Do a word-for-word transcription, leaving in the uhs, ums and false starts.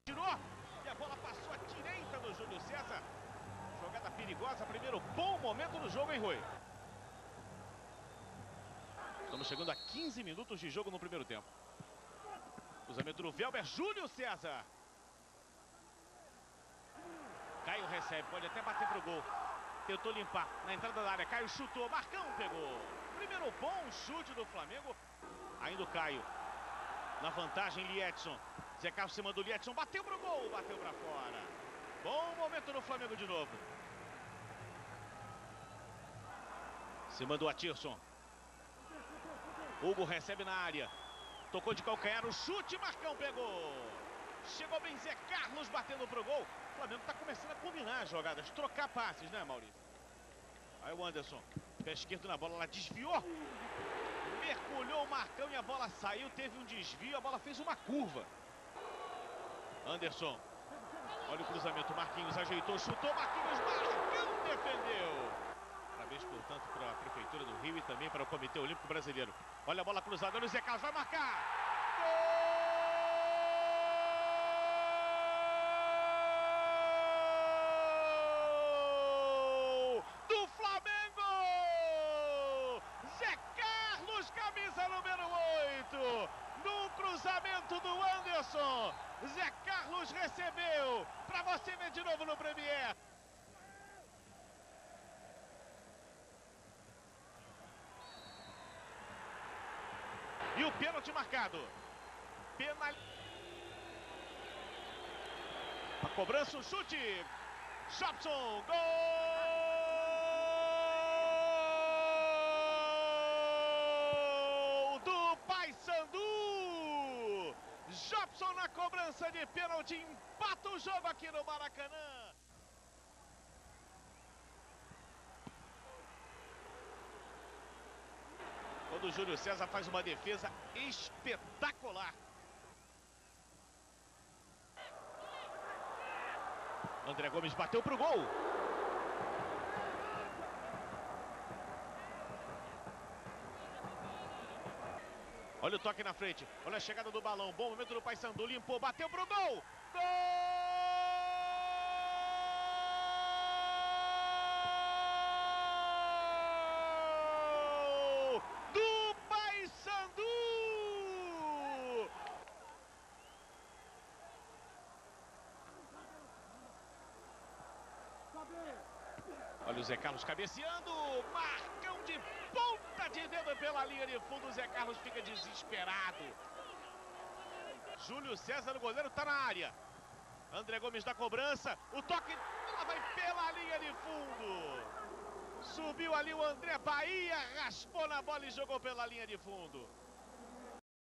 tirou e a bola passou à direita do Júlio César. Jogada perigosa, primeiro bom momento do jogo, hein, Rui? Estamos chegando a quinze minutos de jogo no primeiro tempo. Cruzamento do Velber, Júlio César. Caio recebe, pode até bater pro gol. Tentou limpar na entrada da área, Caio chutou, Marcão pegou. Primeiro bom chute do Flamengo. Ainda o Caio. Na vantagem, Liedson. Zé Carlos em cima do Liedson, bateu pro gol, bateu pra fora. Bom momento no Flamengo de novo. Em cima do Atirson. Hugo recebe na área. Tocou de calcanhar, o chute, Marcão pegou. Chegou bem Zé Carlos batendo pro gol. O Flamengo tá começando a combinar as jogadas, trocar passes, né, Maurício? Aí o Anderson, pé esquerdo na bola, ela desviou. Mergulhou o Marcão e a bola saiu, teve um desvio, a bola fez uma curva. Anderson, olha o cruzamento, Marquinhos ajeitou, chutou, Marquinhos, Marcão defendeu. Parabéns, portanto, para a Prefeitura do Rio e também para o Comitê Olímpico Brasileiro. Olha a bola cruzada, olha o Zé Carlos, vai marcar. Gol do Flamengo! Zé Carlos, camisa número oito. No cruzamento do Anderson. Zé Carlos recebeu. Para você ver de novo no Premier. E o pênalti marcado. Penal... A cobrança, o chute. Jobson, gol do Paysandu. Jobson na cobrança de pênalti, empata o jogo aqui no Maracanã. Quando o Júlio César faz uma defesa espetacular. André Gomes bateu pro gol. Olha o toque na frente. Olha a chegada do balão. Bom momento do Paysandu. Limpou, bateu pro gol. Gol! Olha o Zé Carlos cabeceando, Marcão de ponta de dedo pela linha de fundo, o Zé Carlos fica desesperado. Júlio César, o goleiro, tá na área. André Gomes da cobrança, o toque, ela vai pela linha de fundo. Subiu ali o André Bahia, raspou na bola e jogou pela linha de fundo.